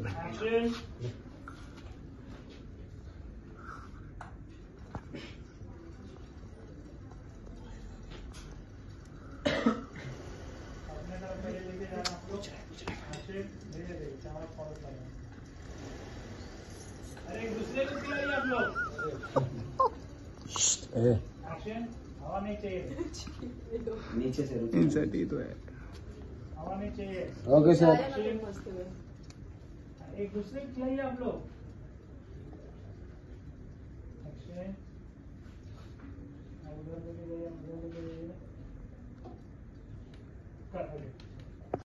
Action. अपने तरफ पहले लेके जाना आप लोग। एक्शन। धीरे-धीरे कैमरा फॉलो करना। अरे एक दूसरे को खिलाइए आप लोग। एक्शन। हवा नहीं चाहिए। नीचे से इंसर्ट ही तो है। हवा नहीं चाहिए। Okay sir. एक दूसरे को खिलाइए आप लोग। एक्शन। उधर लेके जाइए, उधर लेके जाइए। कर